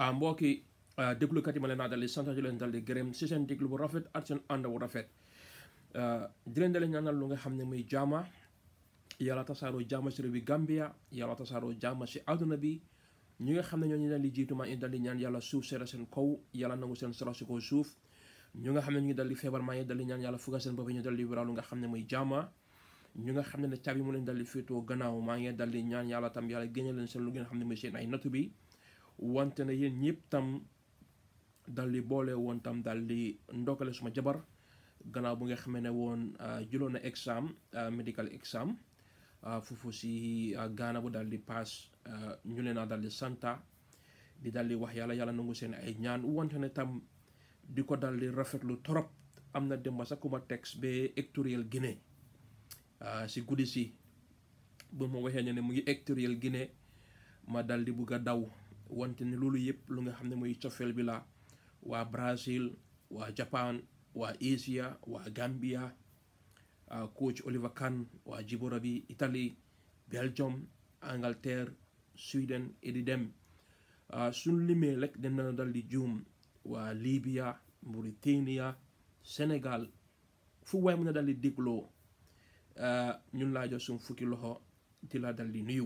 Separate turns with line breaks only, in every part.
mbokki déglukat yi ma leen naa dal di sant di leen dal di gërëm si seen déglu bu rafet ak seen ànd bu rafet di leen dale ñaanal lu nga xam ne muy jaama yàlla tasaaroo jaama si réew bi Gambia yàlla tasaaroo jaama si àdduna bi ñi nga xam ne ñoo ñu dal di jiitu maa ngi dal di ñaan yàlla suuf seera seen kaw yàlla nangu seen sara si kaw suuf ñu nga xam ne ñu ngi dal di feebar maa ngi dal di ñaan yàlla fuga seen bopp ñu dal di wéral lu nga xam ne muy jaama ñu nga xam ne caabi mu leen dal di féetoo gannaaw maa ngi dal di ñaan yàlla tam yàlla génne leen seen lu ngeen xam ne muy seen ay nattu bi wante ne yéen ñëpp tam dal di boole woon tam dal di ndokkale suma jabar gannaaw bu nga xamee ne woon jëloon na exam medical exam foofu si Ghana bu dal di pass ñu leen a dal di santa di dal di wax yàlla nangu seen ay ñaan wante ne tam di ko dal di rafetlu torop am na dem ba sax ku ma texte ba Equatorial Guinée si guddi si bu ma waxee ne mu ngi Equatorial Guinée ma dal di bugg a daw wante ne loolu yëpp lu nga xam ne muy cofeel bi la waa Brazil waa Japan waa Asia waa Gambia coach Oliver Kahn waa Djibouti bi Italie Belgium Angleterre Sweden edi dem suñ limee rek dina dal di juum waa Libya Mauritania Sénégal fu waay mën a dal di dégloo ñun laa jox suñ fukki loxo di la dal di nuyu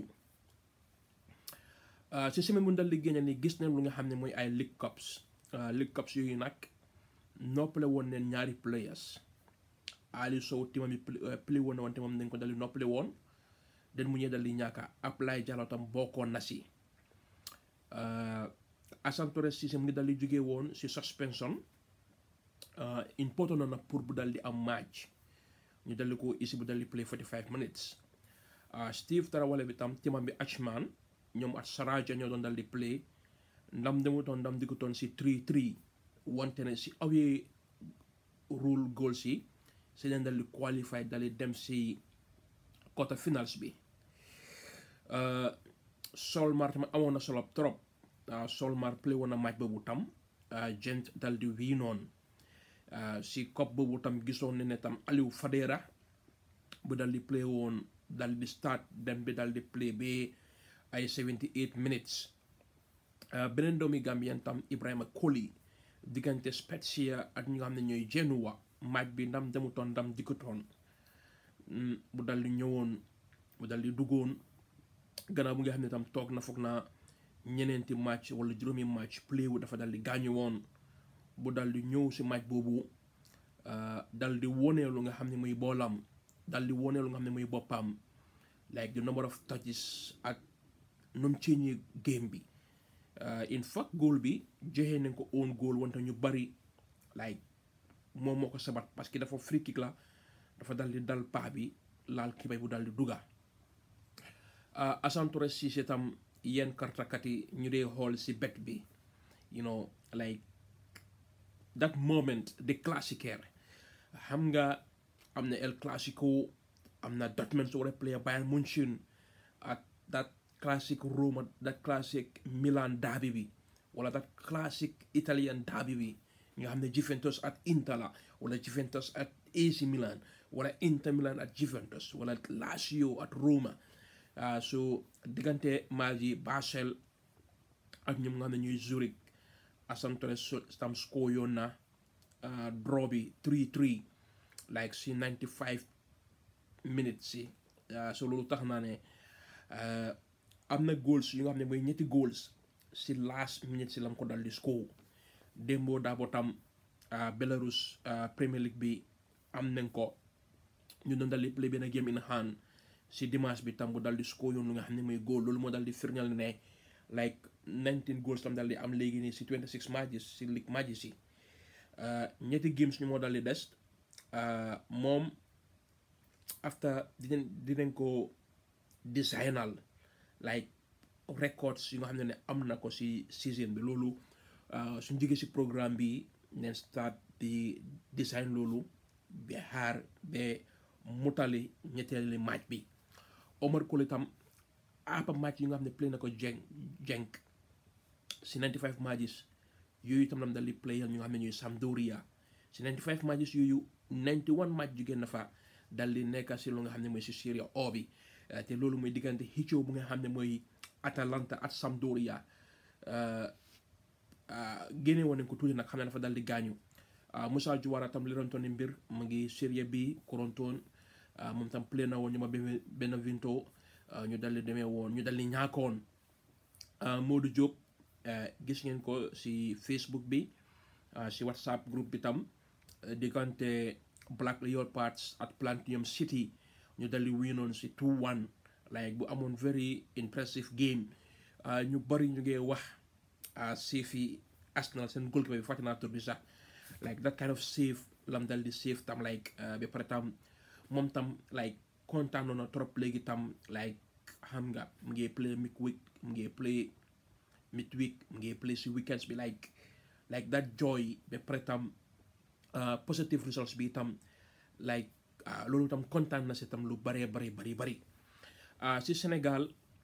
si semaine bu dal di génne ni gis nañ lu nga xam ne mooy ay League Cups yooyu nag noppale woon neen ñaari players Ali Sow timam bi play woon na wante moom nañ ko dal di noppale woon den mu ñee dal di ñaaka Ablaye Diallo tam bokkoon na si Assane Torres Cissé mu ngi dal di jógee woon si suspension important na pour bu dal di am match ñu dal di ko isi bu dal di play 45 minutes Steve Tarawale bi tam timam bi Achman ñoom at Saraja ñoo doon dal di play ndam demutoon ndam diggutoon si 3-3 wante ne si awee rule goal si leen dal di qualify dal di dem si quarter finals bi Solmar tamit amoon na solo trop Solmar play woon na match boobu tam gent dal di wiinoon si COP boobu tam gisoon ne tam Aliou Fadera bu dal di play woon dal di start dem bi dal di play ba ay 78 minutes beneen doomi Gambien tam Ibrahima Koli diggante Spezia ak ñi nga xam ne ñooy Genoa match bi ndam demutoon ndam dikkutoon bu dal di ñëwoon bu dal di duggoon gannaaw bu nga xam ne tam toog na foog naa ñeneenti match wala juróomi match play wu dafa dal di gaañu woon bu dal di ñëw si match boobu dal di wone lu nga xam ne muy boolam dal di wone lu nga xam ne muy boppam like the number of touches ak nu mu ceeñee game bi in fact goal bi joxe nañ ko own goal wante ñu bari like moom moo ko sabat parce que dafa free kick la dafa dal di dal paa bi laal kibay bu dal di dugga Assane Torres Cissé tam yenn kartakat yi ñu dee xool si bet bi you know like that moment the classicaire xam nga am na El Clasico am na Dortmund su war a play Bayern München ak that classic Roma that classic Milan derby bi wala that classic Italian derby bi nga xam ne Juventus at Inter la wala Juventus at AC Milan wala Inter Milan at Juventus wala Lazio at Roma so diggante Maji Basel ak ñoom nga xam ne ñuy Zurich Assane Torres tam score yoon na draw bi 3-3 like si 95 minutes si so loolu tax naa ne am na goals yu nga xam ne mooy ñetti goals si last minute si lam ko dal di score démboo daabo tam Belarus Premier League bi am nañ ko ñu doon dal di play benn game in hand si dimanche bi tam bu dal di score yoon lu nga xam ne mooy goal loolu moo dal di firndeel ne like 19 goals tam dal di am léegi nii si 26 matches si league matches yi ñetti games ñu moo dal di des moom after dinañ ko designal like records yu nga xam ne am na ko si season bi loolu suñ jógee si programme bi neen start di design loolu ba xaar ba mutali ñetteeli match bi Omar Colley tam apa match yu nga xam ne play na ko jenk si 95 matches yooyu tam lam dal di play ñu nga xam ne ñuy Sampdoria si 95 matches yooyu 91 match jugee na fa dal di nekk si lu nga xam ne mooy si Serie A bi te loolu mooy diggante xëccoo bu nga xam ne mooy Atalanta ak Sampdoria génne woon nañ ko tuuti nag xam ne dafa dal di gaañu Moussa Diouf tam lirontoon ni mbir mu ngi Serie B korontoon moom tam play na woon ñu ma Benevento ñu dal di demee woon ñu dal di ñaakoon Modou Diop gis ngeen ko si Facebook bi si WhatsApp groupe bi tam diggante Black Leopards at Platinum City ñu dal di winoon si 2-1 like bu amoon very impressive game ñu bari ñu ngi wax save Arsenal seen goalkeeper bi fàtte naa tur bi sax like that kind of save lam dal di save tam like ba pare tam moom tam like kontaan na trop léegi tam like xam nga mu ngi play midweek mu ngi play midweek mu ngi play si weekends bi like that joy ba pare tam positive results bi tam like loolu tam kontaan na si tam lu bari si Sénégal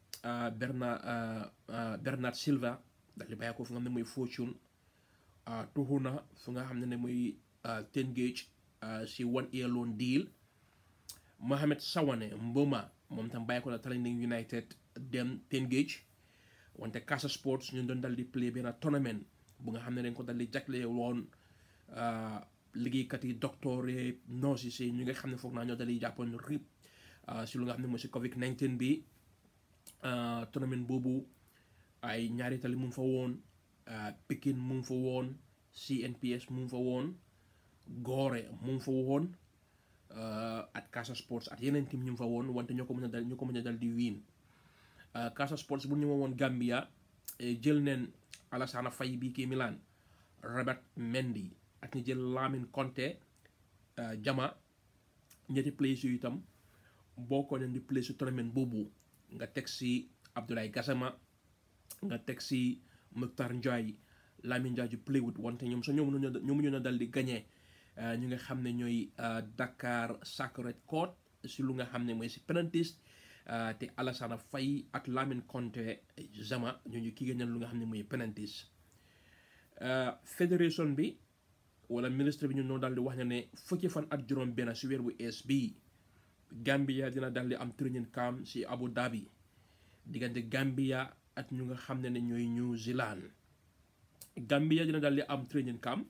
Bernard Silva dal di bàyyi ko fu nga xam ne mooy Fortune tuxu na fu nga xam ne mooy Tengage si 1 year loan deal Mohamed Sawane Mboma moom tam bàyyi ko na Talenting United dem Tengage wante Casa Sports ñu doon dal di play benn tournament bu nga xam ne dañ ko dal di jagle woon liggéeykat yi docteur yi nurse yi ñu nga xam ne foog naa ñoo dal di jàppoon rip si lu nga xam ne mooy si Covid-19 bi tournament boobu ay ñaari tali mu ngi fa woon Pikine mu ngi fa woon CNPS mu ngi fa woon Gorée mu ngi fa woon at Casa Sports at yeneen team ñu ngi fa woon wante ñoo ko mën a dal di wiin Casa Sports bu ñu ma woon Gambia jël neen Alassana Faye bi kii Milan Robert Mendy ak ñu jël Lamine Conte Jama ñetti players yu itam boo ko leen di play si tournament boobu nga teg si Abdoulaye Gassama nga teg si Mokhtar Ndiaye Lamine Ndiaye play wut wante ñoom sax ñoom ñu dal di gagné ñu nga xam ne ñooy Dakar Sacred Court si lu nga xam ne mooy si penalties te Alassana Faye ak Lamine Conte Jama ñooñu kii gagné lu nga xam ne mooy penalties fédération bi wala ministre bi ñu noo daal di wax ne fukki fan at juróom benn si weer bu ees bii Gambia dina daal di am training camp si Abu Dhabi diggante Gambia ak ñu nga xam ne ñooy New Zealand Gambia dina daal di am training camp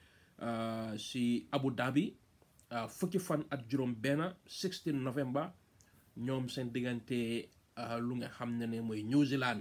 si Abu Dhabi fukki fan ak juróom benn 16 November ñoom seen diggante lu nga xam ne mooy New Zealand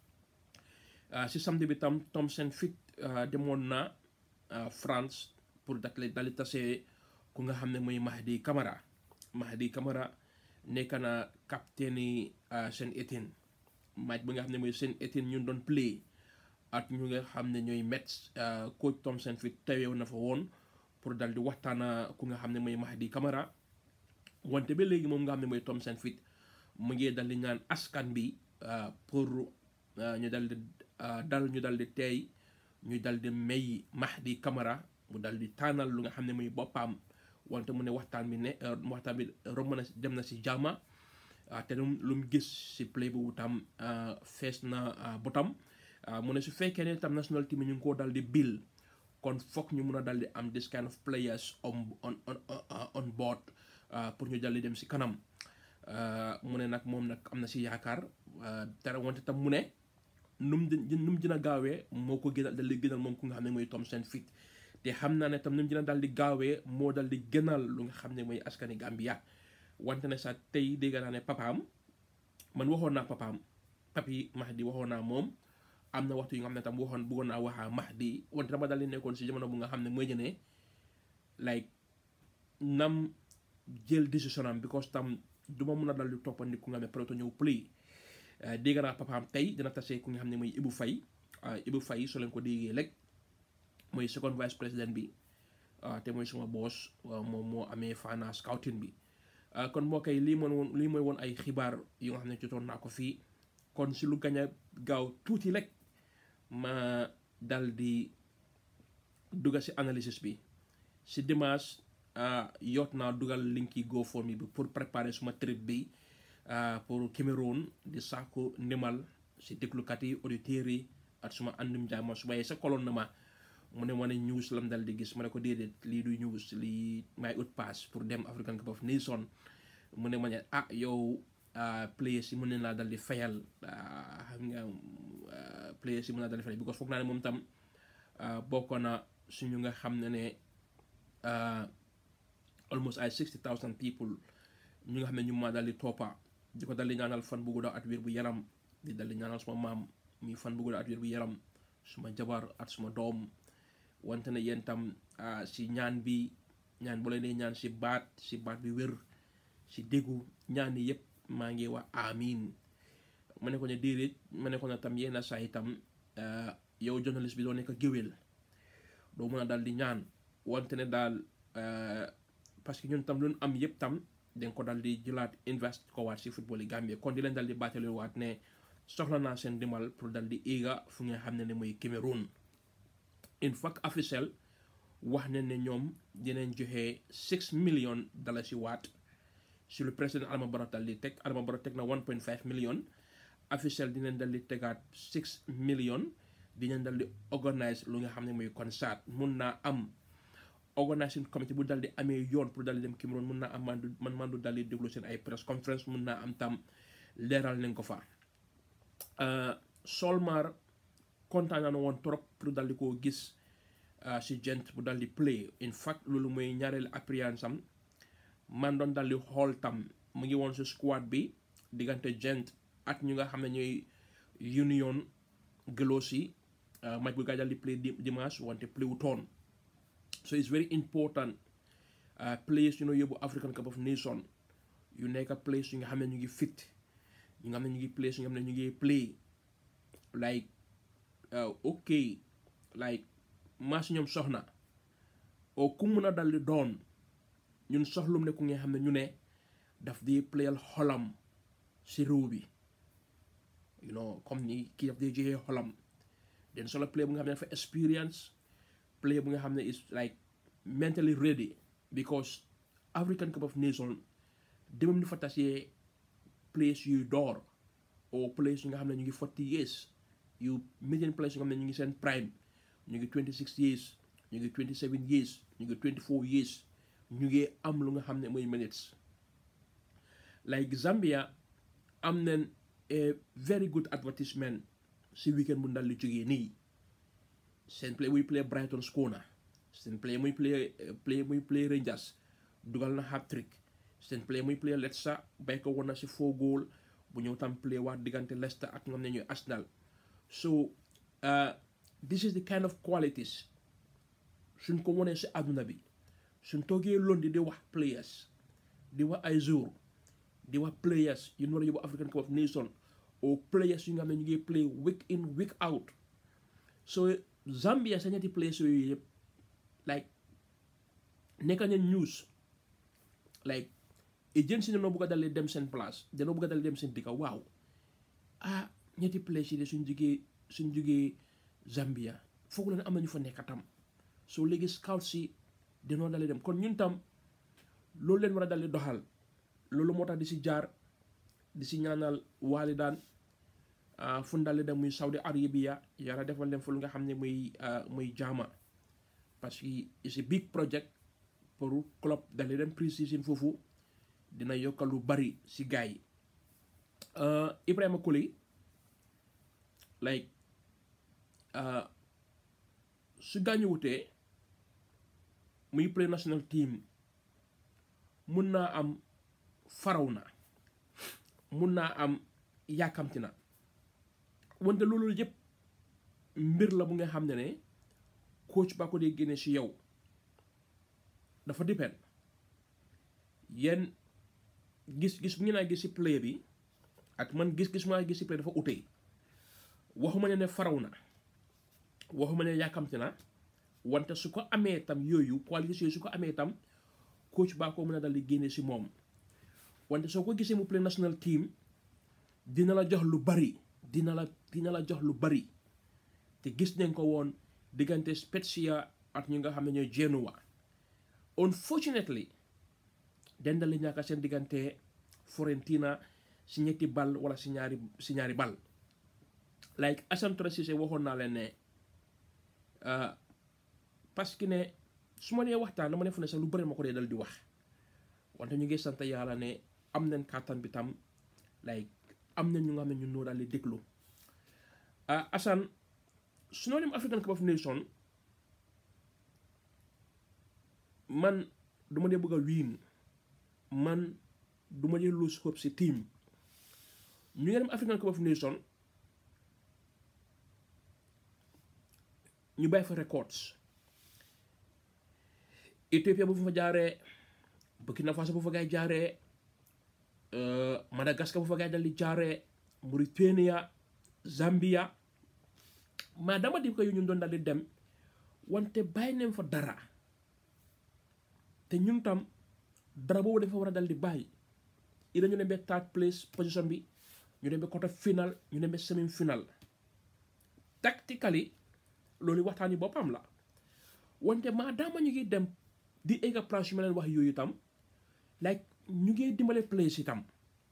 si samedi bi tam Thomson Fit demoon na France pour daal di tase ku nga xam ne mooy Mahdi Camara nekk na capitaine yi Saint Etienne match bi nga xam ne mooy Saint Etienne ñu doon play at ñu nga xam ne ñooy Mets coach Thomson Fit teewew na fa woon pour dal di waxtaana ku nga xam ne mooy Mahdi Camara wante ba léegi moom nga xam ne mooy Thomson Fit mu ngi dal di ñaan askan bi pour ñu dal di teey ñu dal di may Mahdi Camara mu dal di tànnal lu nga xam ne mooy boppam wante mu ne waxtaan bi romb na dem na si jàmma te lu mu gis si play boobu tam fees na botam mu ne su fekkee ne tam national team ñu ngi koo dal di bill kon foog ñu mun a dal di am this kind of players on board pour ñu dal di dem si kanam mu ne nag moom nag am na si yaakaar te wante tam mu ne nu mu dina gaawee moo ko gënal dal di gënal moom ku nga xam ne mooy Thomson Fit te xam naa ne tam nu mu dina dal di gaawee moo dal di gënal lu nga xam ne mooy askani Gambia wante ne sax tey dégg naa ne papaam man waxoon naa papi Mahdi waxoon naa moom am na waxtu yu nga xam ne tam bëggoon naa waxaa Mahdi wante dama dal di nekkoon si jamono bu nga xam ne mooy ne like nam jël décision am because tam du ma mun a dal di toppandi ku nga xam ne peut-être ñëw play dégg naa papaam tey dina tase ku nga xam ne mooy Ibou Faye soo leen ko déggee rek mooy second vice président bi te mooy suma boss moom moo amee Fana scouting bi kon moo koy lii mooy woon ay xibaar yu nga xam ne jotoon naa ko fii kon si lu gañ a gaaw tuuti rek ma dal di dugga si analysis bi si dimanche yoot naa dugal linki GoFundMe bi pour préparer suma trip bi pour Cameroun di sàkku ndimbal si déglukat yi auditeurs yi ak suma àndum jaama su bayee sa kolon na ma mu ne ma ne news lam dal di gis ma ne ko déedéet lii du news lii may ut pass pour dem African Cup of Nations mu ne ma ne yow players yi mën ne laa dal di fayal xam nga players yi mën naa dal di fayal because foog naa ne moom tam bokk na suñu nga xam ne almost ay 60,000 people ñu nga xam ne ñu ma dal di toppa di ko dal di ñaanal fan bu gudda at wér bu yaram di dal di ñaanal suma maam muy fan bu gudda at wér bu yaram suma jabar at suma doom wante ne yéen tam si ñaan bi ñaan bu leen ñaan si baat bi wér si déggu ñaan yi yëpp maa ngi wax amiin ma ne ko ne déedéet ma ne ko ne tam yenn saa itam yow journaliste bi doo nekk géwél doo mën a dal di ñaan wante ne daal parce que ñun tam lu am yëpp tam dañ ko dal di jëlaat invest ko waat si football yi Gambie kon di leen dal di baatale waat ne soxla naa seen dimbal pour dal di éega fu nga xam ne mooy Cameroun in fact officiel wax ne ne ñoom dinañ joxe $6 million si waat si le président Adama Barrow dal di teg Adama Barrow teg na 1.5 million officiel dinañ dal di tegaat 6 million dinañ dal di organise lu nga xam ne mooy concert mun naa am organising committee bu dal di amee yoon pour dal di dem Cameroun mun naa am man du dal di déglu seen ay press conference mun naa am tam leeral nañ ko fa Solmar kontaan na woon trop pour dal di koo gis si gent bu dal di play in fact loolu mooy ñaareelu appearance am man doon dal di xool tam mu ngi woon si squad bi diggante gent ak ñu nga xam ne ñooy Union Gelosi match bu gaa dal di play dimanche wante play wu toon so it's very important players yóbbu African Cup of Nations yu nekk players yu nga xam ne ñu ngi fit ñu nga xam ne ñu ngi players yu nga xam ne ñu ngi play like ok like maa si ñoom soxna o ku mun a dal di doon ñun soxlum ne ku nga xam ne ñu ne daf di playal xolam si réew bi comme ni kii daf di joxee xolam den solo play bu nga xam ne dafa experience play bu nga xam ne is like mentally ready because African Cup of Nations demam ni fa tasee players yuy door o players yu nga xam ne ñu ngi 40 years yu median players yu nga xam ne ñu ngi seen prime ñu ngi 26 years ñu ngi 27 years ñu ngi 24 years ñu ngi am lu nga xam ne mooy minutes like Zambia am nañ a very good advertisement si weekend bu ndal li jógee nii seen play muy play Brighton Skona seen play muy play Rangers dugal na hat-trick seen play muy play Leicester bay ko woon na si 4 goal bu ñëw tam play waat diggante Leicester ak nga xam ne ñooy Arsenal so this is the kind of qualities suñ ko wonee si àdduna bi suñ toogee Londres di wax players di wax ay jour di wax players yu ñu war a yóbbu African Cup of Nations o players yu nga xam ne ñu ngi play week in week out so Zambia sa ñetti players yooyu yëpp like nekk nañ news like agency ne noo bëgg a dalee dem seen place danoo bëgg a dalee dem seen dëkk waaw ñetti players yi de suñ jógee Zambia foog la ne am na ñu fa nekk tam soo léegi scouts si danoo dalee dem kon ñun tam loolu leen war a dalee doxal loolu moo tax di si jaar di si ñaanal walidaan fu ndale dem muy Saudi Arabia yàlla defal leen fa lu nga xam ne muy jaama parce que it's a big project pour club dalee dem pre-season foofu dina yokkal lu bari si gars yi Ibrahima Colley like su gaañu wutee muy play national team mun naa am faraw na mun naa am yàkkamti na wante loolu yëpp mbir la bu nga xam ne coach ba ko dee génne si yow dafa dépend yéen gis-gis bu ngeen a gis si play bi ak man gis-gis maa gis si play dafa utee waxuma ne faraw na waxuma ne yàkkamti na wante su ko amee tam yooyu qualités yooyu su ko amee tam coach baa ko mën a dal di génne si moom wante soo ko gisee mu play national team dina la jox lu bari dina la jox lu bari te gis nañ ko woon diggante Spezia ak ñu nga xam ne ñooy Genoa unfortunately den dal di ñàkk seen diggante Fiorentina si ñetti bal wala si ñaari bal like Assane Torres Cissé waxoon naa leen ne parce que ne su ma dee waxtaan dama def ne sax lu bëri ma ko dee dal di wax wante ñu ngi sant yàlla ne am nañ kàttan bi tam like am nañ ñu nga xam ne ñun noo daal di déglu Assane su noo dem African Cup of Nations man duma dee bëgg a win man duma dee lose hope si team ñu ngi dem African Cup of Nations ñu bàyyi fa records Ethiopia bu fa jaaree Burkina Faso bu fa gaay jaaree Madagascar bu fa gaay dal di jaaree Mauritania Zambia maa dama di ko yu ñun doon dal di dem wante bàyyi nañ fa dara te ñun tam dara boobu dafa war a dal di bàyyi ida ñu dem ba third place position bi ñu dem ba quarter final ñu dem ba semi final tactically loolu waxtaan yi boppam la wante maa dama ñu ngi dem di egga place yu ma leen wax yooyu itam like ñu ngi dimbale place itam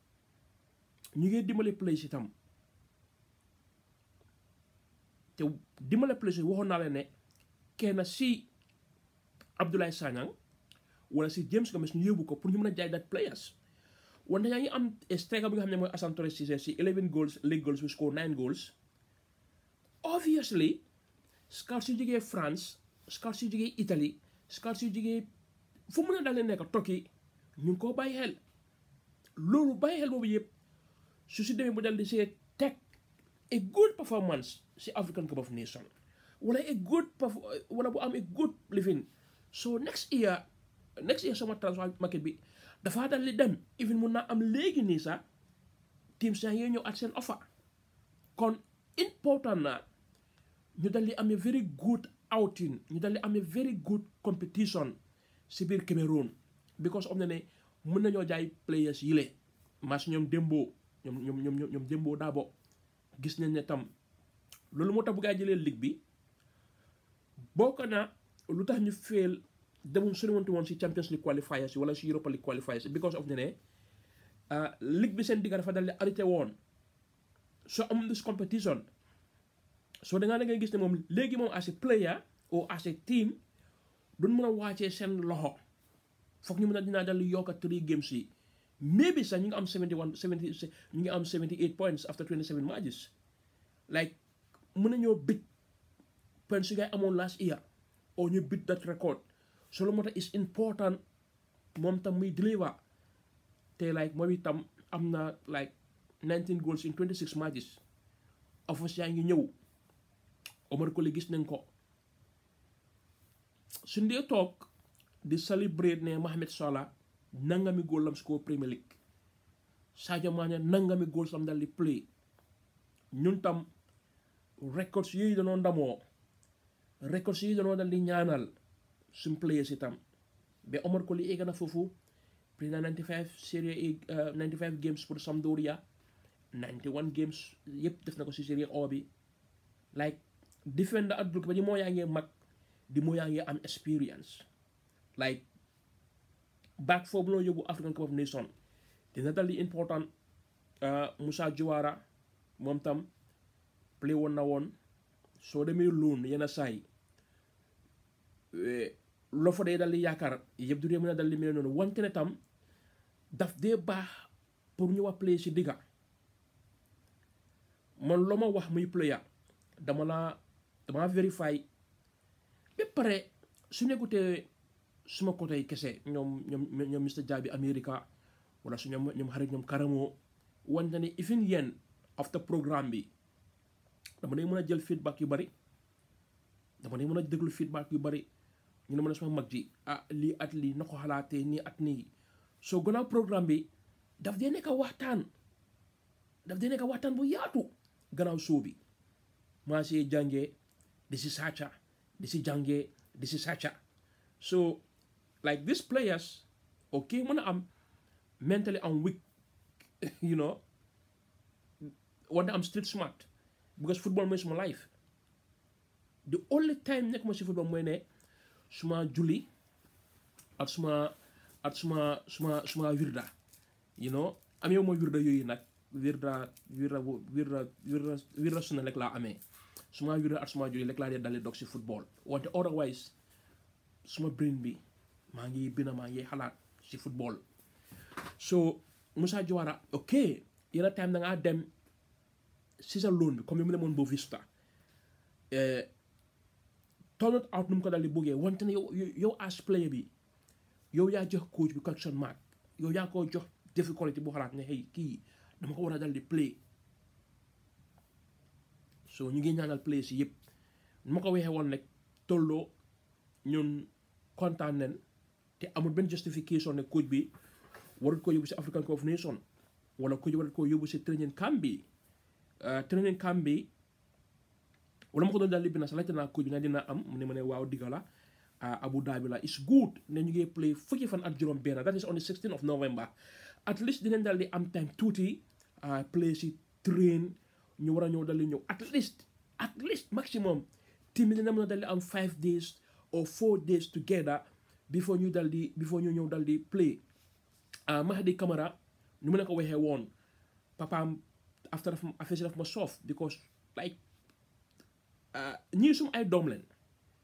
te dimbale place waxoon naa leen ne kenn si Abdoulaye Sanyang wala si James Gomes ñu yóbbu ko pour ñu mën a jaay that players wante yaa ngi am striker bi nga xam ne mooy Assane Torres Cissé si 11 goals league goals we score 9 goals obviously scouts yu jógee France scouts yu jógee Italie scouts yu jógee fu mën a daal di nekk tokki ñu ngi koo bàyyi xel loolu bàyyi xel boobu yëpp su si demee bu dal di see teg a good performance si African Cup of Nations wala bu am a good living so next year sama transfer market bi dafaa dal di dem even mun naa am léegi nii sax teams yaa ngi ñëw at seen offer kon important na ñu dal di amee very good outing ñu dal di amee very good competition si biir Cameroon because of ne mën nañoo jaay players yile mas ñoom Dembo Dabo gis nañ ne tam loolu moo tax bu gaa jëlee ligue bi bokk na lu tax ñu fail demuñ soriwante woon si Champions League qualifiers wala si Europa League qualifiers because of ne ligue bi seen digga dafa dal di arrêté woon soo amul this competition soo da ngay gis ne moom léegi moom as a player or as a team duñ mën a wàccee seen loxo foog ñu mën a dinaa dal di yokk 3 games yi maybe sax ñu ngi am 78 points after 27 matches like mën nañoo bit points yu ngay amoon last year or ñu bit that record so lu moo tax is important moom tam muy deliver te like moom itam am na like 19 goals in 26 matches offers yaa ngi ñëw Omar Colley gis nañ ko suñ dee toog di celebrate ne Mohamed Salah nangami goal lam score Premier League Sadio Mané nangami goal sam dal di play ñun tam records yooyu dañoo ndamoo records yooyu dañoo dal di ñaanal suñ players itam ba Omar Colley egg na foofu play na 95 games pour Sampdoria 91 games yëpp def na ko si Serie A bi like defender at ba di moo yaa ngi mag di moo yaa ngi am experience like back foofu loo yóbbu African Cup of Nations dina dal di important Moussa Diawara moom tam play woon na woon soo demee loon yenn saay loo fa dee dal di yaakaar yëpp du dee mën a dal di mel noonu wante ne tam daf dee baax pour ñu wax play si digga man loo ma wax muy player dama verify ba pare su nekkutee suma côté yi kese ñoom Mr Jabi America wala su ñoom xarit ñoom Karamo wante ne even yéen after programme bi dama day mën a jël feedback yu bari dama day mën a déglu feedback yu bari ñu ne mën a suma mag ji lii at lii na ko xalaatee nii at nii soo gannaaw programme bi daf dee nekk waxtaan bu yaatu gannaaw show bi maa si jàngee di si sàcca di si jàngee di si sàcca so like these players okay mën a am mentally I'm weak you know wante I'm still smart because football mooy suma life the only time nekk ma si football mooy ne suma julli ak suma wirda you know amee mooy wirda yooyu nag wirda suna rek laa amee suma wirda ak suma julli rek laa dee dalee dog si football wante otherwise suma brain bi maa ngi bina maa ngi xalaat si football so Moussa Diawara ok yenn time da ngaa dem si sa loan bi comme ni mu demoon Boavista turn out nu mu ko dal di bëggee wante ne yow as player bi yow yaa jox coach bi question mark yow yaa ko jox difficulty bu xalaat ne hey kii dama ko war a dal di play so ñu ngi ñaanal play si yëpp nu ma ko waxee woon rek tolloo ñun kontaan nañ te amul benn justification ne coach bi warut ko yóbbu si African Cup of Nations wala coach warut ko yóbbu si training camp bi wala ma ko doon daal li bi na sa laajte naa coach bi nga dina am mu ne ma ne waaw digga la Abu Dhabi la is good ne ñu ngi play fukki fan ak juróom benn that is on the 16th of November at least dinañ daal di am time tuuti play si train ñu war a ñëw daal di ñëw at least maximum team bi dina mën a daal di am 5 days or 4 days together before ñu ñëw daal di play Mahdi Camara ñu mën a ko waxee woon papaam after affaire daf ma soof because like ñii sum ay doom leen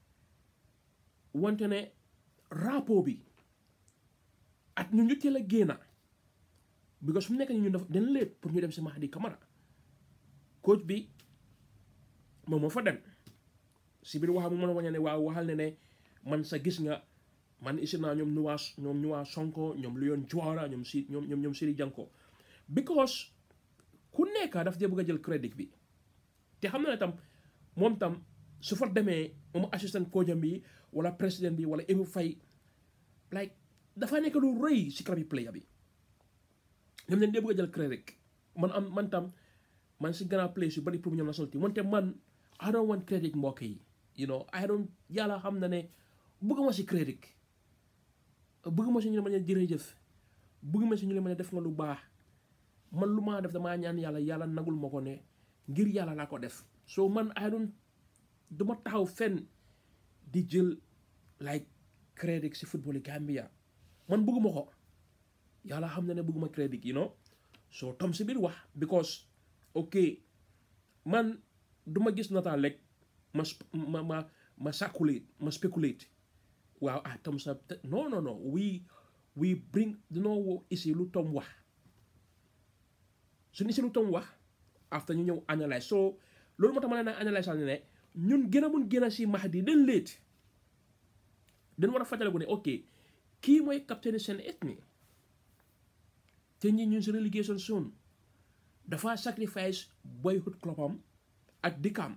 wante ne rapport bi at ñu teel a génna because fu mu nekk nii ñun dañ léet pour ñu dem si Mahdi Camara coach bi moom moo fa dem si biir waxam mu mën a waña ne waaw waxal ne man sa gis nga man isi naa ñoom Nuwaa Sonko ñoom Lion Juara ñoom Siri Janko because ku nekk daf dee bëgg a jël crédit bi te xam na ne tam moom tam su fa demee moom assistant coach bi wala président bi wala Ebou Faye like dafa nekk lu rëy si club yi player bi ñoom dañ dee bëgg a jël crédit man tam man si gannaaw play yu bari pour ñoom national team wante man I don't want credit mbokk yi yàlla xam na ne bëgguma si crédit bëgguma si ñu ne ma ne jërëjëf bëgguma si ñu ne ma ne def nga lu baax man lu maa def damaa ñaan yàlla nagul ma ko ne ngir yàlla laa ko def so man duma taxaw fenn di jël like crédit si football yi Gambia man bëgguma ko yàlla xam na ne bëgguma crédit so tom si biir wax because ok man duma gis nataal rek ma speculate waaw tom sa non we bring dinoo isi lu tom wax suñu isi lu tom wax after ñu ñëw analyse so loolu moo tax ma ne naa analyse ne ñun gën a si Mahdi dañ léet dañ war a fàttaliku ne ok kii mooy capitaine seen ethnie te ñun si relegation zone dafa sacrifice boyhood clubam ak dikkam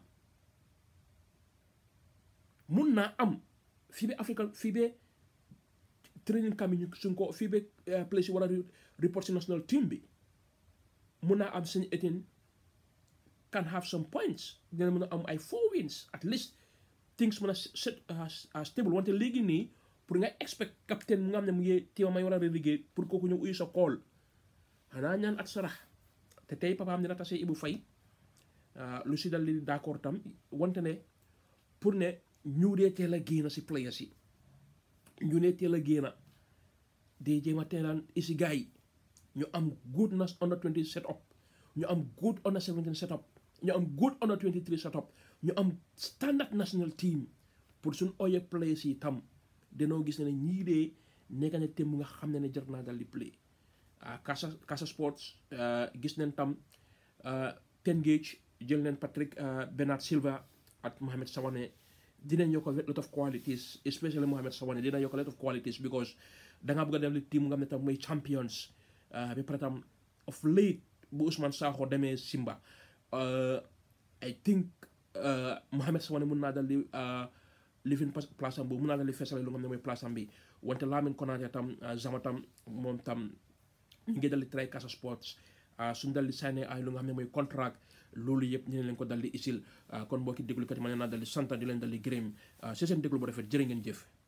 mun naa am fii ba Africa fii ba training camp yi suñ ko fii ba place yi war a report si national team bi mun naa am seen ethnie can have some points dina mën a am ay 4 wins at least things mën a stable wante léegi nii pour nga expect capitaine mu nga xam ne mu ngi teewa may war a liggéey pour kooku ñëw uyu sa kool xanaa ñaan at sarax te tey papaam dina tase Ibou Faye lu si dal li d'accord tam wante ne pour ne ñu dee teel a génn si players yi ñu ne teel a génn di jéem a teelaan isi gars yi ñu am good under 20 set up ñu am good under 17 set up ñu am good under 23 set up ñu am standard national team pour suñ oye players yi tam danoo gis ne ñii dee nekk na team nga xam ne jar naa dal di play Casa Sports gis nañ tam Tengage jël nañ Patrick Bernard Silva ak Mohamed Sawane dinañ yokk a lot of qualities especially Mohamed Sawane dina yokk a lot of qualities because dangaa bëgg a dem li team nga xam ne tam mooy champions ba pare tam of late bu Ousmane Sakho demee Simba I think Mohamed Sawane mun naa dal di living place am boobu mun naa dal di feesale lu nga xam ne mooy place am bi wante Lamine Konaté tam Zama tam moom tam ñu ngi dal di try Casa Sports suñu dal di signé ay lu nga xam ne mooy contract loolu yëpp ñu ne leen ko dal di isil kon mbokki déglukat yi ma ne naa dal di sant di leen dal di gërëm si seen déglu bu rafet jërë ngeen jëf